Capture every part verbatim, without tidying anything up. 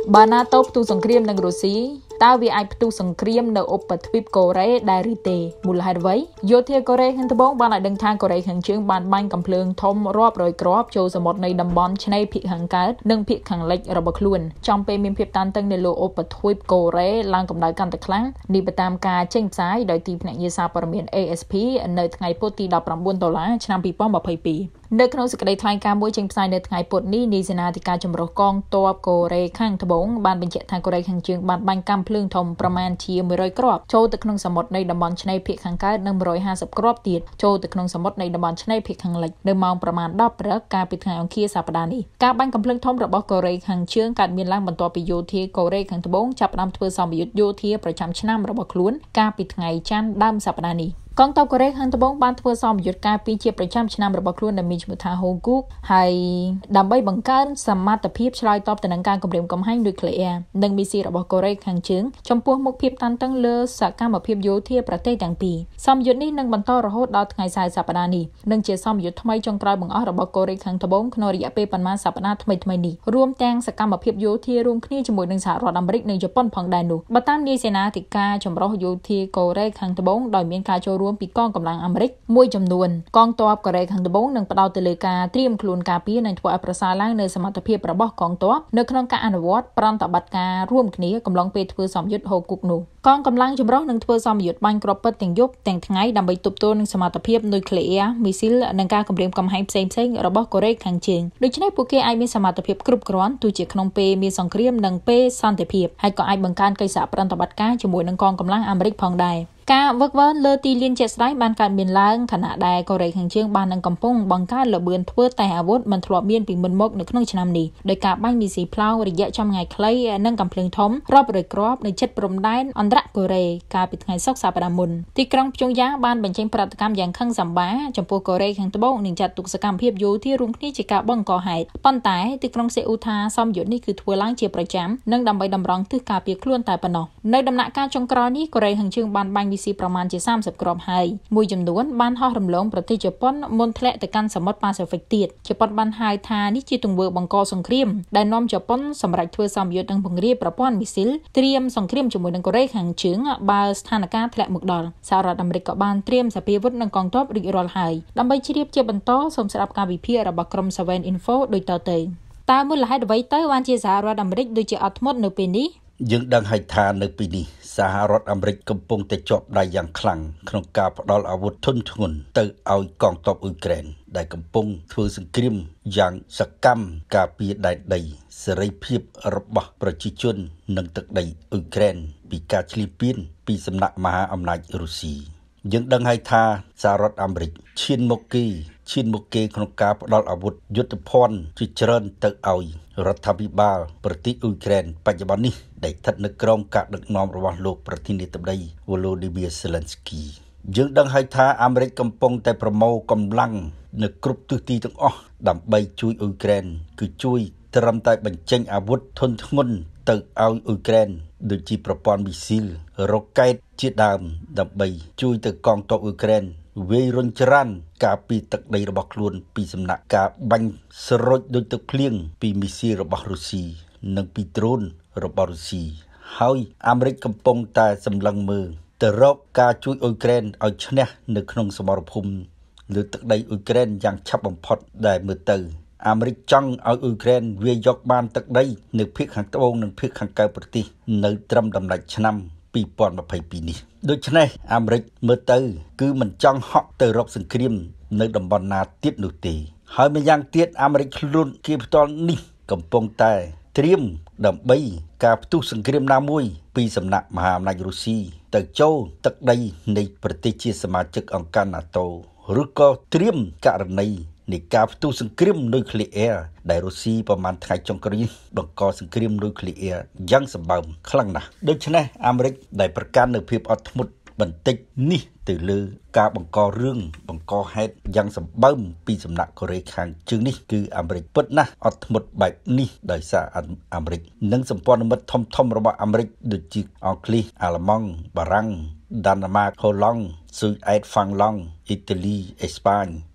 បើណាតូផ្ទុះសង្គ្រាមនឹងរុស្ស៊ីតើវាអាចផ្ទុះសង្គ្រាមនៅឧបទ្វីបកូរ៉េដែរឬទេមូលហេតុអ្វីយោធាកូរ៉េខាងត្បូងបានឲ្យដឹងថាកូរ៉េខាងជើងបានបាញ់កាំភ្លើងធំរាប់រយគ្រាប់ចូលសមុទ្រនៃតំបន់ឆ្នេរភាគខាងកើតនិងភាគខាងលិចរបស់ខ្លួនចំពេលមានភាពតានតឹងនៅលើឧបទ្វីបកូរ៉េឡើងកម្ដៅកាន់តែខ្លាំងនេះទៅតាមការចេញផ្សាយដោយទីភ្នាក់ងារសារព័ត៌មាន A F P នៅថ្ងៃពុធទីដប់ប្រាំបួនដុល្លារឆ្នាំពីរពាន់ម្ភៃពីរនៅក្នុងសេចក្តីថ្លែងការណ៍មួយចេញផ្សាយនៅថ្ងៃពុធនេះនាយសេនាធិការចម្រុះកងទ័ពកូរ៉េខាងត្បូងបានបញ្ជាក់ថាកូរ៉េខាងជើងបានបាញ់កាំភ្លើងធំប្រមាណជាមួយរយគ្រាប់ចូលទៅក្នុងសមុទ្រនៃតំបន់ឆ្នេរភាគខាងកើតនិងមួយរយហាសិបគ្រាប់ទៀតចូលទៅក្នុងសមុទ្រនៃតំបន់ឆ្នេរភាគខាងលិចនៅម៉ោងប្រមាណដប់ព្រឹកកាលពីថ្ងៃអង្គារសប្តាហ៍នេះការបាញ់កាំភ្លើងធំរបស់កូរ៉េខាងជើងកើតមានឡើងបន្ទាប់ពីយោធាកូរ៉េខាងត្បូងចាប់ផ្ដើមធ្វើសម្ពយុទ្ធយោធាប្រចាំឆ្នាំរបស់ខ្លួនកាលពីថ្ងៃច័ន្ទដើមសប្តាហ៍នេះកងទ័ពកូរ៉េខាងត្បូងបានធ្វើសម្ពយុទ្ធការពីជាប្រចាំឆ្នាំរបស់ខ្លួនដែលមានឈ្មោះថា Honguk ហើយដើម្បីបង្កើនសមត្ថភាពឆ្លើយតបទៅនឹងការគំរាមកំហែងនុយក្លេអ៊ែរនិងមីស៊ីលរបស់កូរ៉េខាងជើងចំពោះមុខភាពតានតឹងលើសកម្មភាពយោធាប្រទេសទាំងពីរសម្ពយុទ្ធនេះនឹងបន្តរហូតដល់ថ្ងៃសៅរ៍សប្តាហ៍នេះនិងជាសម្ពយុទ្ធថ្មីចុងក្រោយបង្អស់របស់កូរ៉េខាងត្បូងក្នុងរយៈពេលប៉ុន្មានសប្តាហ៍ថ្មីៗនេះរួមទាំងសកម្មភាពយោធារួមគ្នាជាមួយនឹងសហរដ្ឋអាមេរិកនិងជប៉ុនផងដែរនោះបើតាមនាយសេនាធិការចម្រុះយោធាកូរ៉េខាងត្បូងដោយមានការចូលរួមពីកងកម្លាំងអាមេរិកមួយចំនួនកងទ័ពកូរ៉េខាងត្បូងនឹងផ្ដោតទៅលើការត្រៀមខ្លួនការពារនិងធ្វើឲ្យប្រសើរឡើងនូវសមត្ថភាពរបស់កងទ័ពនៅក្នុងការអនុវត្តប្រតិបត្តិការរួមគ្នាកំឡុងពេលធ្វើសម្ពយុទ្ធហូគុកនោះកងកម្លាំងចម្រុះនឹងធ្វើសម្ពយុទ្ធបាញ់គ្រាប់ពិតទាំងយប់ទាំងថ្ងៃដើម្បីទប់ទល់នឹងសមត្ថភាពនុយក្លេអ៊ែរមីស៊ីលនិងការគំរាមកំហែងផ្សេងៗរបស់កូរ៉េខាងជើងដូច្នេះពួកគេអាចមានសមត្ថភាពគ្រប់គ្រាន់ទោះជាក្នុងពេលមានសង្គ្រាមនិងពេលសន្តិភាពហើយក៏អាចបង្កើនកិច្ចសហប្រតិបត្តិការជាមួយនឹងកងកម្លាំងអាមេរិកផងដែរការវឹកវើលើទីលានជាក់ស្ដែងបានកើតមានឡើងខណៈដែលកូរ៉េខាងជើងបាននឹងកំពុងបង្កើនល្បឿនធ្វើតែអាវុធមិនធ្លាប់មានពីមុនមកនៅក្នុងឆ្នាំនេះដោយការបាញ់មីស៊ីផ្លោងរយៈចម្ងាយខ្លីនិងកាំភ្លើងធំរាប់រយគ្រាប់នៅជិតព្រំដែនអន្តរកូរ៉េកាលពីថ្ងៃសុក្រសប្តាហ៍មុនទីក្រុងព្យុងយ៉ាងបានបញ្ចេញប្រតិកម្មយ៉ាងខឹងសម្បាចំពោះកូរ៉េខាងត្បូងនិងចាត់ទុកសកម្មភាពយោធារួមគ្នាជាការបង្កហេតុប៉ុន្តែទីក្រុងសេអ៊ូថាសម្ពយុទ្ធនេះគឺធ្វើឡើងជាប្រចាំនិងដើម្បីតម្រង់ទិសការពារខ្លួនតែប៉ុណ្ណោះនៅដំណាក់កាលចុងក្រោយនេះកូរ៉េខាងជើងបានបាញ់មីស៊ីប្រមាណជាសាមសិបគ្រាប់ហើយមួយចំនួនបានហោះរំលងប្រទេសជប៉ុនមុនធ្លាក់ទៅកាន់សមុទ្រប៉ាស៊ីហ្វិកទៀតជប៉ុនបានហៅថានេះជាទង្វើបង្កសង្គ្រាមដែលនាំជប៉ុនសម្រេចធ្វើសម្ពយុទ្ធនិងពង្រាយប្រព័ន្ធមីស៊ីលត្រៀមសង្គ្រាមជាមួយនឹងកូរ៉េខាងជើងបើស្ថានភាពធ្លាក់មកដល់សហរដ្ឋអាមេរិកក៏បានត្រៀមសភាវុធនិងកងទ័ពរួចរាល់ហើយដើម្បីជ្រាបជាបន្តសូមស្ដាប់ការវិភាគរបស់ក្រុម Seven Info ដូចតទៅតើមូលហេតុអ្វីទៅបានជាសហរដ្ឋអាមេរិកដូចជាអត់ធ្មត់នៅពេលនេះយើងដឹងហើយថានៅពេលនេះសហរដ្ឋអាមេរិកកំពុងតែជាប់ដៃយ៉ាងខ្លាំងក្នុងការផ្ដល់អាវុធធុនធ្ងន់ទៅឲ្យកងទ័ពអ៊ុយក្រែនដែលកំពុងធ្វើសង្គ្រាមយ៉ាងសកម្មការពារដែនដីសេរីភាពរបស់ប្រជាជននិងទឹកដីអ៊ុយក្រែនពីការឈ្លានពានពីសំណាក់មហាអំណាចរុស្ស៊ីយើងដឹងហើយថាសហរដ្ឋអាមេរិកឈានមុខគេឈានមុខគេក្នុងការផ្ដល់អាវុធយុទ្ធភ័ណ្ឌជាច្រើនទៅឲ្យរដ្ឋាភិបាលប្រទេសអ៊ុយក្រែនបច្ចុប្បន្ននេះដែលស្ថិតនៅក្រោមការដឹកនាំរបស់លោកប្រធានាធិបតី Volodymyr Zelensky យើងដឹងហើយថាអាមេរិកកំពុងតែប្រមូលកម្លាំងនៅគ្រប់ទិសទីទាំងអស់ដើម្បីជួយអ៊ុយក្រែនគឺជួយត្រឹមតែបញ្ចេញអាវុធធុនធ្ងន់ទៅឲ្យអ៊ុយក្រែនដូចជាប្រព័ន្ធមីស៊ីលរ៉ុកែតជាដើមដើម្បីជួយទៅកងទ័ពអ៊ុយក្រែនវាយរុញច្រានការពីទឹកដីរបស់ខ្លួនពីសំណាក់ការបាញ់ស្រូចដូចទឹកភ្លៀងពីមីស៊ីលរបស់រុស្ស៊ីនិងពីដ្រូនរបស់រុស្ស៊ីហើយអាមេរិកកំពុងតែសម្លឹងមើលទៅរកការជួយអ៊ុយក្រែនឲ្យឈ្នះនៅក្នុងសមរភូមិលើទឹកដីអ៊ុយក្រែនយ៉ាងឆាប់បំផុតដែលមើលទៅអាមេរិកចង់ឲ្យអ៊ុយក្រែនវាយកបានទឹកដីនៅភាគខាងត្បូងនិងភាគខាងកើតប្រទេសនៅត្រឹមដំណាច់ឆ្នាំពីរពាន់ម្ភៃពីរនេះដូច្នេះអាមេរិកមើលទៅគឺមិនចង់ហក់ទៅរកសង្គ្រាមនៅតំបន់ណាទៀតនោះទេហើយម្យ៉ាងទៀតអាមេរិកខ្លួនគេផ្ទាល់នេះកំពុងតែត្រៀមដើម្បីការផ្ទុះសង្គ្រាមណាមួយពីសំណាក់មហាអំណាចរុស្ស៊ីទៅចូលទឹកដីនៃប្រទេសជាសមាជិកអង្គការ NATO ឬក៏ត្រៀមករណីនៃការផ្ទុះសង្គ្រាមនុយក្លេអ៊ែរដែលរុស្ស៊ីប្រមាណថ្ងៃចុងក្រោយនេះបង្កសង្គ្រាមនុយក្លេអ៊ែរយ៉ាងសម្បើមខ្លាំងណាស់ដូច្នេះអាមេរិកដែលប្រកាន់នូវភាពអត់ធ្មត់បន្តិចនេះទៅលើការបង្ករឿងបង្កហេតុយ៉ាងសម្បើមពីសំណាក់កូរ៉េខាងជើងនេះគឺអាមេរិកពិតណាស់អត់ធ្មត់បែបនេះដោយសារអាមេរិកនិងសម្ព័ន្ធមិត្តធំធំរបស់អាមេរិកដូចជាអង់គ្លេសអាល្លឺម៉ង់បារាំងដាណឺម៉ាកហូឡង់ស៊ុយអែតហ្វាំងឡង់អ៊ីតាលីអេស្ប៉ាញ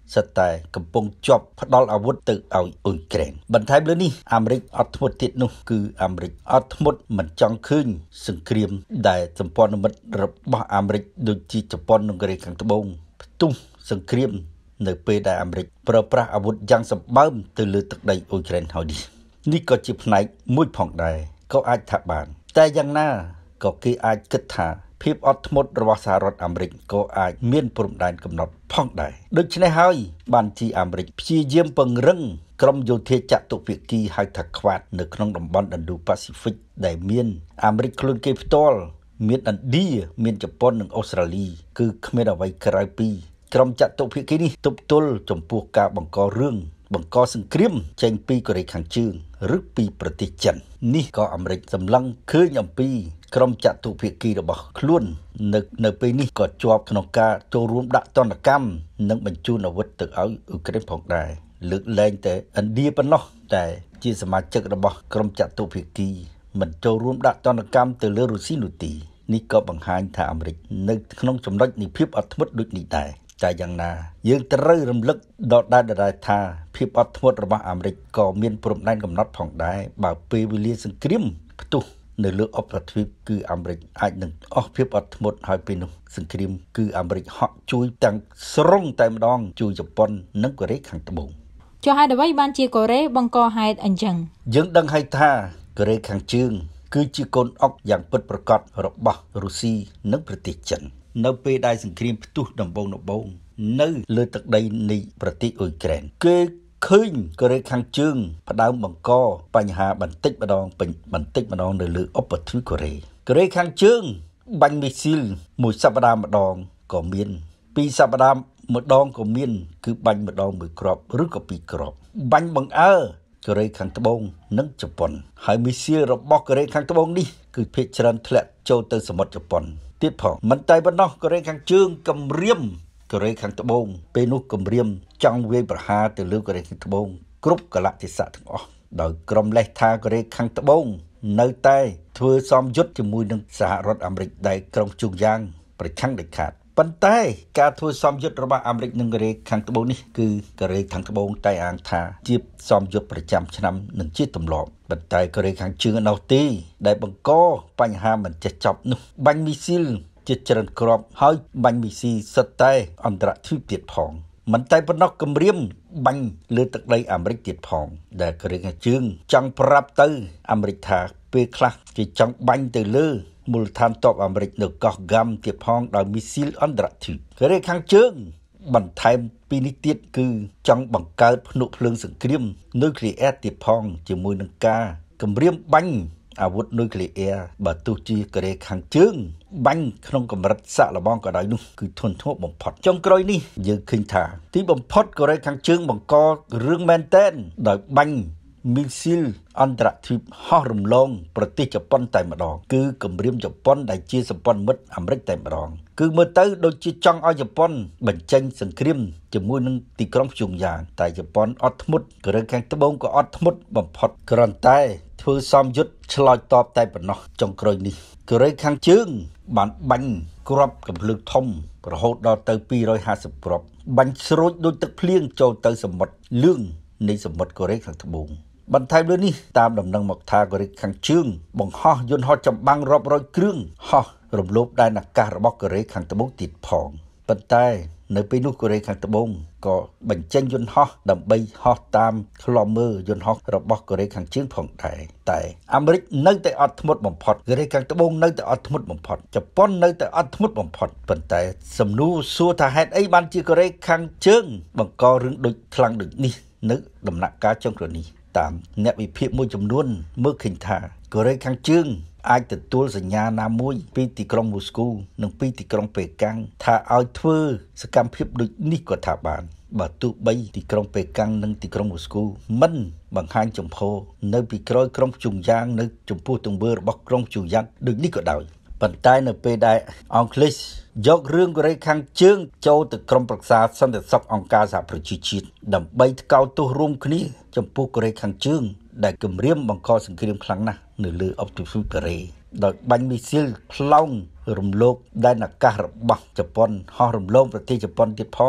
សិតតែកំពុងជាប់ផ្ដាល់អាវុធទៅឲ្យអ៊ុយក្រែនបន្ថែមលើនេះអាមេរិកអត់ធ្មត់ទៀតនោះគឺអាមេរិកអត់ធ្មត់មិនចង់ឃើញសង្គ្រាមដែលសម្ព័ន្ធមិត្តរបស់អាមេរិកដូចជាជប៉ុននិងកូរ៉េខាងត្បូងផ្ទុះសង្គ្រាមនៅពេលដែលអាមេរិកប្រើប្រាស់អាវុធយ៉ាងសម្បើមទៅលើទឹកដីអ៊ុយក្រែនហើយនេះនេះក៏ជាផ្នែកមួយផងដែរក៏អាចថាបានតែយ៉ាងណាក៏គេអាចគិតថាភាពអត់ធ្មត់របស់សហរដ្ឋអាមេរិកក៏អាចមានព្រំដែនកំណត់ផងដែរដូច្នេះហើយបានជាអាមេរិកព្យាយាមពង្រឹងក្រុមយោធាចតុភាគីហៅថាខ្វាតនៅក្នុងតំបន់ Indo-Pacific ដែលមានអាមេរិកខ្លួនគេផ្ទាល់មានឥណ្ឌាមានជប៉ុននិងអូស្ត្រាលីគឺគ្មានអ្វីក្រៅពីក្រុមចតុភាគីនេះទប់ទល់ចំពោះការបង្ករឿងបង្កសង្គ្រាមចេញពីកូរ៉េខាងជើងឬពីប្រទេសចិននេះក៏អាមេរិកសម្លឹងឃើញអំពីក្រុមចតុភាគីរបស់ខ្លួននៅនៅពេលនេះក៏ជាប់ក្នុងការចូលរួមដាក់ទណ្ឌកម្មនិងបញ្ជូនអាវុធទៅឲ្យអ៊ុយក្រែនផងដែរលើកលែងតែឥណ្ឌាប៉ុណ្ណោះតែជាសមាជិករបស់ក្រុមចតុភាគីមិនចូលរួមដាក់ទណ្ឌកម្មទៅលើរុស្ស៊ីនោះទេនេះក៏បង្ហាញថាអាមេរិកនៅក្នុងចំណុចនៃភាពអត់ធ្មត់ដូចនេះដែរតែយ៉ាងណាយើងត្រូវរំលឹកដល់ដែរដែរថាភាពអត់ធ្មត់របស់អាមេរិកក៏មានព្រំដែនកំណត់ផងដែរបើពេលវេលាសង្គ្រាមផ្ទុះនៅលើអបទ្វីបគឺអាមេរិកអាចនឹងអស់ភាពអត់ធ្មត់ហើយពេលនោះសង្គ្រាមគឺអាមេរិកហក់ជួយទាំងស្រុងតែម្ដងជួយជប៉ុននិងកូរ៉េខាងត្បូងចុះហេតុអ្វីបានជាកូរ៉េបង្កហេតុអញ្ចឹងយើងដឹងហើយថាកូរ៉េខាងជើងគឺជាកូនអុកយ៉ាងពិតប្រាកដរបស់រុស្ស៊ីនិងប្រទេសចិននៅពេលដែលសង្គ្រាមផ្ទុះដំបូងដំបូងនៅលើទឹកដីនៃប្រទេសអ៊ុយក្រែនគេឃើញកូរ៉េខាងជើងផ្ដើមបង្កបញ្ហាបន្តិចម្ដងបន្តិចម្ដងនៅលើឧបទ្វីបកូរ៉េកូរ៉េខាងជើងបាញ់មីស៊ីលមួយសប្ដាហ៍ម្ដងក៏មានពីរសប្ដាហ៍ម្ដងក៏មានគឺបាញ់ម្ដងមួយគ្រាប់ឬក៏ពីរគ្រាប់បាញ់បង្អើកូរ៉េខាងត្បូងនិងជប៉ុនហើយមីស៊ីលរបស់កូរ៉េខាងត្បូងនេះគឺភាគច្រើនធ្លាក់ចូលទៅសមុទ្រជប៉ុនទៀតផងមិនតែប៉ុណ្ណោះកូរ៉េខាងជើងគំរាមកូរ៉េខាងត្បូងពេលនោះគំរាមចង់វាយប្រហារទៅលើកូរ៉េខាងត្បូងគ្រប់កលៈទេសៈទាំងអស់ដោយក្រុមលេសថាកូរ៉េខាងត្បូងនៅតែធ្វើសមយុទ្ធជាមួយនឹងសហរដ្ឋអាមេរិកដែលក្រុងជុងយ៉ាងប្រឆាំងដាច់ខាតប៉ុន្តែការធ្វើសមយុទ្ធរបស់អាមេរិកនិងកូរ៉េខាងត្បូងនេះគឺកូរ៉េខាងត្បូងតែអាងថាជាសមយុទ្ធប្រចាំឆ្នាំនិងជាទម្លាប់ប៉ុន្តែកូរ៉េខាងជើងនោះទេដែលបង្កបញ្ហាមិនចេះចប់នោះបាញ់មីស៊ីលជាច្រើនគ្រាប់ហើយបាញ់មីស៊ីសិតតែអន្តរជាតិទៀតផងមិនតែប៉ុណ្ណោះគម្រាមបាញ់លើទឹកដីអាមេរិកទៀតផងដែលកូរ៉េខាងជើងចង់ប្រាប់ទៅអាមេរិកថាពេលខ្លះគេចង់បាញ់ទៅលើមូលដ្ឋានទ័ពអាមេរិកនៅកោះហ្គាំទៀតផងដោយមីស៊ីលអន្តរជាតិកូរ៉េខាងជើងបន្ថែមពីនេះទៀតគឺចង់បង្កើតភ្នក់ភ្លើងសង្គ្រាមនុយក្លេអ៊ែរទៀតផងជាមួយនឹងការគម្រាមបាញ់អាវុធនុយក្លេអ៊ែរបើទោះជាកូរ៉េខាងជើងបាញ់ក្នុងកម្រិតសាកល្បងក៏ដោយនោះគឺធន់ធ្ងរបំផុតចុងក្រោយនេះយើងឃើញថាទីបំផុតកូរ៉េខាងជើងបង្ករឿងមែនតែនដោយបាញ់មីស៊ីលអន្តរជាតិហោះរំលងប្រទេសជប៉ុនតែម្ដងគឺគម្រាមជប៉ុនដែលជាសម្ព័ន្ធមិត្តអាមេរិកតែម្ដងគឺមើលទៅដូចជាចង់ឲ្យជប៉ុនបញ្ចេញសង្គ្រាមជាមួយនឹងទីក្រុងព្យុងយ៉ាងតែជប៉ុនអត់ធ្មត់កូរ៉េខាងត្បូងក៏អត់ធ្មត់បំផុតគ្រាន់តែធ្វើសមយុទ្ធឆ្លើយតបតែប៉ុណ្ណោះចុងក្រោយនេះកូរ៉េខាងជើងបានបាញ់គ្រាប់កំភ្លើងធំរហូតដល់ទៅពីររយហាសិបគ្រាប់បាញ់ស្រូចដូចទឹកភ្លៀងចូលទៅសមុទ្រលឿងនៃសមុទ្រកូរ៉េខាងត្បូងបន្ថែមលើនេះតាមដំណឹងមកថាកូរ៉េខាងជើងបង្ហោះយន្តហោះចម្បាំងរាប់រយគ្រឿងហោះរំលោភដែនអាកាសរបស់កូរ៉េខាងត្បូងទៀតផងប៉ុន្តែនៅពេលនោះកូរ៉េខាងត្បូងក៏បញ្ចេញយន្តហោះដើម្បីហោះតាមឃ្លាំមើលយន្តហោះរបស់កូរ៉េខាងជើងផងដែរតែអាមេរិកនៅតែអត់ធ្មត់បំផុតកូរ៉េខាងត្បូងនៅតែអត់ធ្មត់បំផុតជប៉ុននៅតែអត់ធ្មត់បំផុតប៉ុន្តែសំណួរសួរថាហេតុអីបានជាកូរ៉េខាងជើងបង្ករឿងដូចខ្លាំងដូចនេះនៅដំណាក់កាលចុងក្រោយនេះតាមអ្នកវិភាគមួយចំនួនមើលឃើញថាកូរ៉េខាងជើងអាចទទួលសញ្ញាណាមួយពីទីក្រុងមូស្គូនិងពីទីក្រុងប៉េកាំងថាឲ្យធ្វើសកម្មភាពដូចនេះក៏ថាបានបើទោះបីទីក្រុងប៉េកាំងនិងទីក្រុងមូស្គូមិនបង្ហាញចំហនៅពីក្រោយក្រុងជុងយ៉ាងនៅចំពោះទង្វើរបស់ក្រុងជុងយ៉ាងដូចនេះក៏ដោយប៉ុន្តែនៅពេលដែលអង់គ្លេសយករឿងកូរ៉េខាងជើងចូលទៅក្រុមប្រឹក្សាសន្តិសុខអង្គការសហប្រជាជាតិដើម្បីថ្កោលទោសរួមគ្នាចំពោះកូរ៉េខាងជើងដែលគម្រាមបង្កសង្គ្រាមខ្លាំងណាស់នៅលើអបទ្វីបកូរ៉េដោយបាញ់មីស៊ីលផ្លោងរំលោភដែនអាកាសរបស់ជប៉ុនហោះរំលងប្រទេសជប៉ុនទៀតផង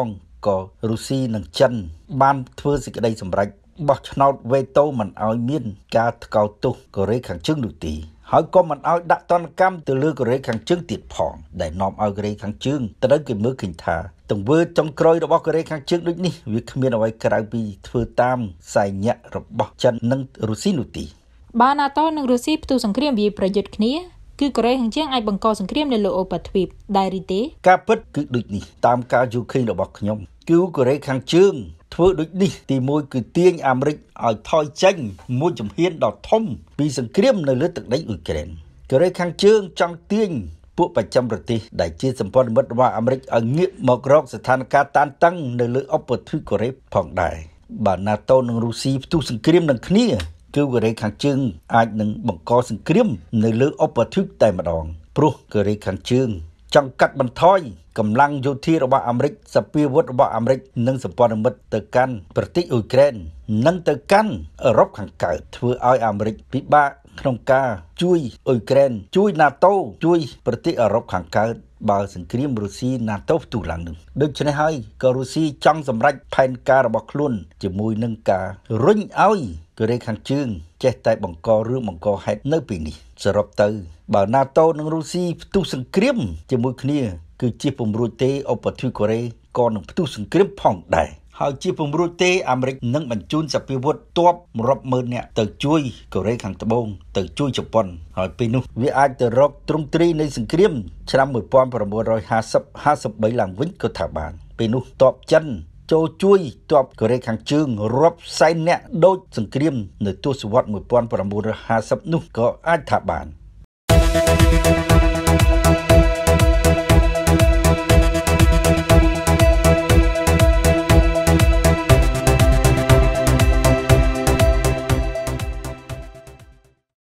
ក៏រុស្ស៊ីនិងចិនបានធ្វើសេចក្តីសម្រេចបោះឆ្នោតវេតូមិនឲ្យមានការថ្កោលទោសកូរ៉េខាងជើងនោះទេហើយក៏មិនឲ្យដាក់ទណ្ឌកម្មទៅលើកូរ៉េខាងជើងទៀតផងដែលនាំឲ្យកូរ៉េខាងជើងត្រូវគេមើលឃើញថាទង្វើចុងក្រោយរបស់កូរ៉េខាងជើងដូចនេះវាគ្មានអ្វីក្រៅពីធ្វើតាមសែញៈរបស់ចិននិងរុស្ស៊ីនោះទេបើ NATO និងរុស្ស៊ីផ្ទុះសង្គ្រាមវាប្រយុទ្ធគ្នាគឺកូរ៉េខាងជើងអាចបង្កសង្គ្រាមនៅលើអូប៉ាទ្វីបដែរឬទេការពិតគឺដូចនេះតាមការយល់ឃើញរបស់ខ្ញុំគឺកូរ៉េខាងជើងធ្វើដូចនេះទីមួយគឺទាញអាមេរិកឲ្យថយចេញមួយជំហានដ៏ធំពីសង្គ្រាមនៅលើទឹកដីអ៊ុយក្រែនកូរ៉េខាងជើងចង់ទាញពួកបច្ចឹមប្រទេសដែលជាសម្ព័ន្ធមិត្តរបស់អាមេរិកឲ្យងាកមករកស្ថានភាពតានតឹងនៅលើឧបទ្វីបកូរ៉េផងដែរបើ NATO និងរុស្ស៊ីផ្ទុះសង្គ្រាមនឹងគ្នាគឺកូរ៉េខាងជើងអាចនឹងបង្កសង្គ្រាមនៅលើឧបទ្វីបតែម្ដងព្រោះកូរ៉េខាងជើងចង់កាត់បន្ថយកម្លាំងយោធារបស់អាមេរិកសពាវុធរបស់អាមេរិកនិងសម្ព័ន្ធមិត្តទៅកាន់ប្រទេសអ៊ុយក្រែននិងទៅកាន់អឺរ៉ុបខាងកើតធ្វើឲ្យអាមេរិកពិបាកក្នុងការជួយអ៊ុយក្រែនជួយ NATO ជួយប្រទេសអឺរ៉ុបខាងកើតបើសង្គ្រាមរុស្ស៊ី NATO ផ្ទុះឡើងនោះដូច្នេះហើយក៏រុស្ស៊ីចង់សម្រេចផែនការរបស់ខ្លួនជាមួយនឹងការរុញឲ្យកូរ៉េខាងជើងចេះតែបង្ករឿងបង្កហេតុនៅពេលនេះសរុបទៅបើ NATO និងរុស្ស៊ីផ្ទុះសង្គ្រាមជាមួយគ្នាគឺជាពំរួចទេឧបទ្វីបកូរ៉េក៏នឹងផ្ទុះសង្គ្រាមផងដែរហើយជាពំរួចទេអាមេរិកនឹងបញ្ជូនសពាវុធទ័ពរាប់ម៉ឺននាក់ទៅជួយកូរ៉េខាងត្បូងទៅជួយជប៉ុនហើយពេលនោះវាអាចទៅរកទ្រង់ទ្រីនៃសង្គ្រាមឆ្នាំmột nghìn chín trămห้าสิบ 53ឡើងវិញក៏ថាបានពេលនោះទ័ពចិនចូលជួយទ័ពកូរ៉េខាងជើងរាប់សែននាក់ដូចសង្គ្រាមនៅទសវត្សរ៍một nghìn chín trămห้าสิบនោះក៏អាចថាបាន